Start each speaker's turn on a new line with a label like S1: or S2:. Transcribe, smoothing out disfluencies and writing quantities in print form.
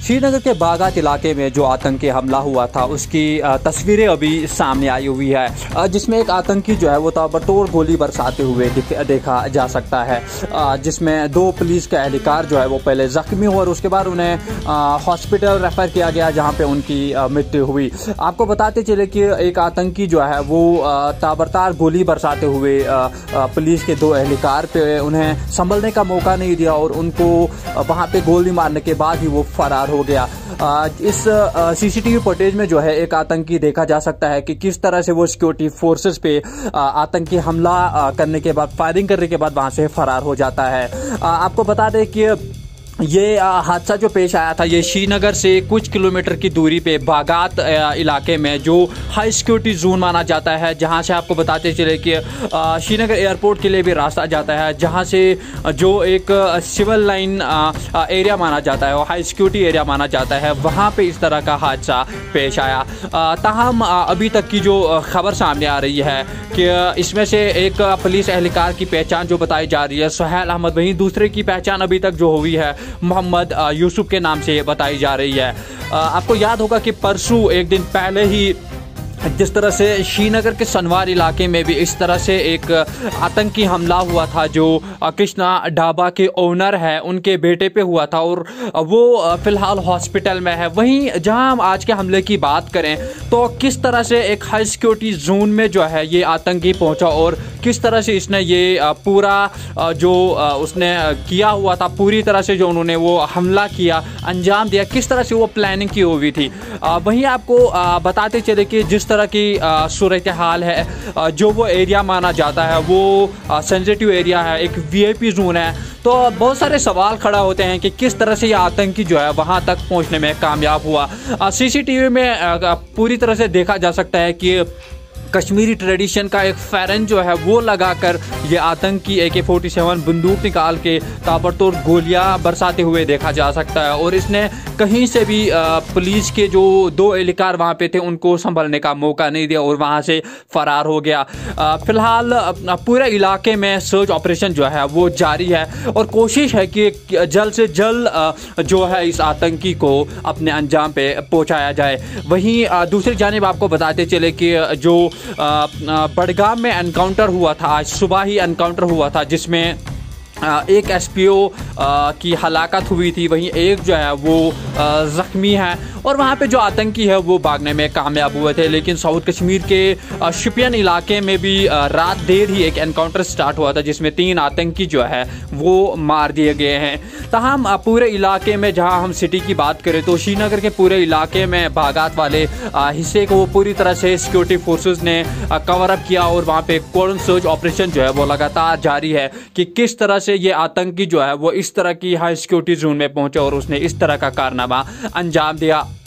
S1: श्रीनगर के बागात इलाके में जो आतंकी हमला हुआ था उसकी तस्वीरें अभी सामने आई हुई है, जिसमें एक आतंकी जो है वो ताबड़तोड़ गोली बरसाते हुए देखा जा सकता है, जिसमें 2 पुलिस के एहलकार जो है वो पहले जख्मी हुए और उसके बाद उन्हें हॉस्पिटल रेफर किया गया जहां पे उनकी मृत्यु हुई। आपको बताते चले कि एक आतंकी जो है वो ताबड़तोड़ गोली बरसाते हुए पुलिस के 2 एहलकार पे उन्हें संभलने का मौका नहीं दिया और उनको वहां पे गोली मारने के बाद ही वो फरार हो गया। इस सीसीटीवी फुटेज में जो है एक आतंकी देखा जा सकता है कि किस तरह से वो सिक्योरिटी फोर्सेस पे आतंकी हमला करने के बाद, फायरिंग करने के बाद वहां से फरार हो जाता है। आपको बता दें कि ये हादसा जो पेश आया था ये श्रीनगर से कुछ किलोमीटर की दूरी पे बागात इलाके में जो हाई सिक्योरिटी जोन माना जाता है, जहां से आपको बताते चले कि श्रीनगर एयरपोर्ट के लिए भी रास्ता जाता है, जहां से जो एक सिविल लाइन एरिया माना जाता है और हाई सिक्योरिटी एरिया माना जाता है, वहां पे इस तरह का हादसा पेश आया। ताहम अभी तक की जो खबर सामने आ रही है कि इसमें से एक पुलिस एहलकार की पहचान जो बताई जा रही है सुहेल अहमद, वहीं दूसरे की पहचान अभी तक जो हुई है मोहम्मद यूसुफ के नाम से बताई जा रही है। आपको याद होगा कि परसों एक दिन पहले ही जिस तरह से श्रीनगर के सनवार इलाके में भी इस तरह से एक आतंकी हमला हुआ था जो कृष्णा ढाबा के ओनर है उनके बेटे पे हुआ था और वो फिलहाल हॉस्पिटल में है। वहीं जहां हम आज के हमले की बात करें तो किस तरह से एक हाई सिक्योरिटी जोन में जो है ये आतंकी पहुंचा और किस तरह से इसने ये पूरा जो उसने किया हुआ था, पूरी तरह से जो उन्होंने वो हमला किया, अंजाम दिया, किस तरह से वो प्लानिंग की हुई थी। वहीं आपको बताते चले कि जिस तरह की सूरत हाल है, जो वो एरिया माना जाता है वो सेंसिटिव एरिया है, एक वीआईपी जोन है, तो बहुत सारे सवाल खड़ा होते हैं कि किस तरह से ये आतंकी जो है वहां तक पहुंचने में कामयाब हुआ। सीसीटीवी में पूरी तरह से देखा जा सकता है कि कश्मीरी ट्रेडिशन का एक फैरन जो है वो लगाकर ये आतंकी AK-47 बंदूक निकाल के ताबड़तोड़ गोलियां बरसाते हुए देखा जा सकता है और इसने कहीं से भी पुलिस के जो 2 एहलकार वहां पे थे उनको संभलने का मौका नहीं दिया और वहां से फरार हो गया। फिलहाल पूरे इलाके में सर्च ऑपरेशन जो है वो जारी है और कोशिश है कि जल्द से जल्द जो है इस आतंकी को अपने अंजाम पे पहुंचाया जाए। वहीं दूसरी जानिब आपको बताते चले कि जो बड़गाम में एनकाउंटर हुआ था, आज सुबह ही एनकाउंटर हुआ था जिसमें एक SPO की हलाकत हुई थी, वहीं एक जो है वो ज़ख्मी है और वहाँ पे जो आतंकी है वो भागने में कामयाब हुए थे। लेकिन साउथ कश्मीर के शोपियान इलाके में भी रात देर ही एक एनकाउंटर स्टार्ट हुआ था जिसमें 3 आतंकी जो है वो मार दिए गए हैं। ताहम पूरे इलाके में, जहाँ हम सिटी की बात करें तो श्रीनगर के पूरे इलाके में बागात वाले हिस्से को वो पूरी तरह से सिक्योरिटी फोर्सेस ने कवर अप किया और वहाँ पे कोर्डन सर्च ऑपरेशन जो है वो लगातार जारी है कि किस तरह से ये आतंकी जो है वो इस तरह की हाई सिक्योरिटी जोन में पहुंचा और उसने इस तरह का कारनामा अंजाम दिया।